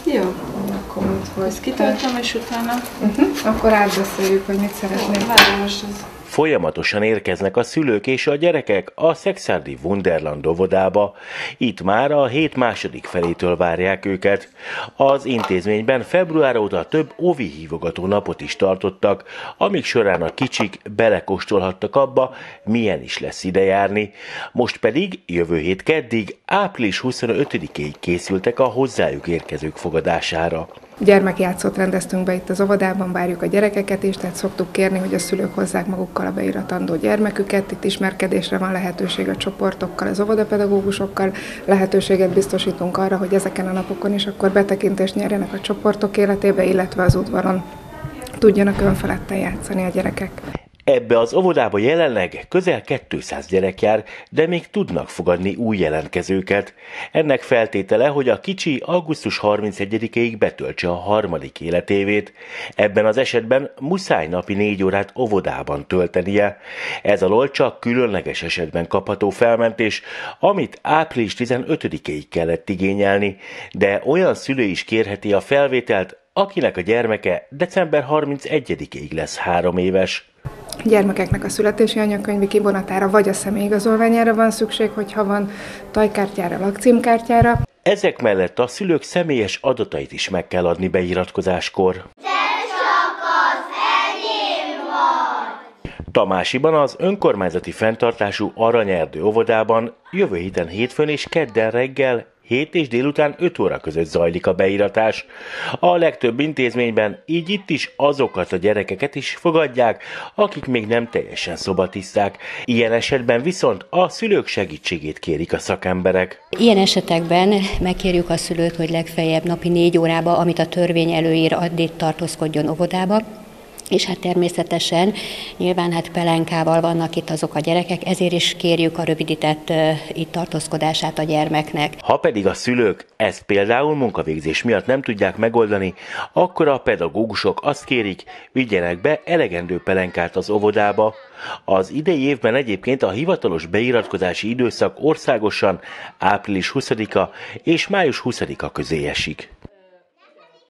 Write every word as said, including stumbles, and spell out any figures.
Jó. Akkor mit ezt kitöltöm, és utána... Uh-huh. Akkor átbeszéljük, hogy mit szeretnék. Város ez. Folyamatosan érkeznek a szülők és a gyerekek a Szekszárdi Wunderland óvodába. Itt már a hét második felétől várják őket. Az intézményben február óta több óvi hívogató napot is tartottak, amik során a kicsik belekóstolhattak abba, milyen is lesz ide járni. Most pedig jövő hét keddig, április huszonötödikéig készültek a hozzájuk érkezők fogadására. Gyermekjátszót rendeztünk be itt az óvodában, várjuk a gyerekeket is, tehát szoktuk kérni, hogy a szülők hozzák magukkal a beiratandó gyermeküket. Itt ismerkedésre van lehetőség a csoportokkal, az óvodapedagógusokkal, lehetőséget biztosítunk arra, hogy ezeken a napokon is akkor betekintést nyerjenek a csoportok életébe, illetve az udvaron tudjanak önfeledten játszani a gyerekek. Ebbe az óvodába jelenleg közel kétszáz gyerek jár, de még tudnak fogadni új jelentkezőket. Ennek feltétele, hogy a kicsi augusztus harmincegyedikéig betöltse a harmadik életévét. Ebben az esetben muszáj napi négy órát óvodában töltenie. Ez alól csak különleges esetben kapható felmentés, amit április tizenötödikéig kellett igényelni, de olyan szülő is kérheti a felvételt, akinek a gyermeke december harmincegyedikéig lesz három éves. Gyermekeknek a születési anyakönyvi kivonatára vagy a személyigazolványára van szükség, hogyha van tajkártyára, lakcímkártyára. Ezek mellett a szülők személyes adatait is meg kell adni beiratkozáskor. De csak az enyém vagy! Tamásiban az önkormányzati fenntartású Aranyerdő óvodában jövő héten hétfőn és kedden reggel hét és délután öt óra között zajlik a beiratás. A legtöbb intézményben így itt is azokat a gyerekeket is fogadják, akik még nem teljesen szobatiszták. Ilyen esetben viszont a szülők segítségét kérik a szakemberek. Ilyen esetekben megkérjük a szülőt, hogy legfeljebb napi négy órába, amit a törvény előír, addig tartózkodjon óvodába. És hát természetesen nyilván hát pelenkával vannak itt azok a gyerekek, ezért is kérjük a rövidített uh, itt tartózkodását a gyermeknek. Ha pedig a szülők ezt például munkavégzés miatt nem tudják megoldani, akkor a pedagógusok azt kérik, vigyenek be elegendő pelenkát az óvodába. Az idei évben egyébként a hivatalos beiratkozási időszak országosan április huszadika és május huszadika közé esik.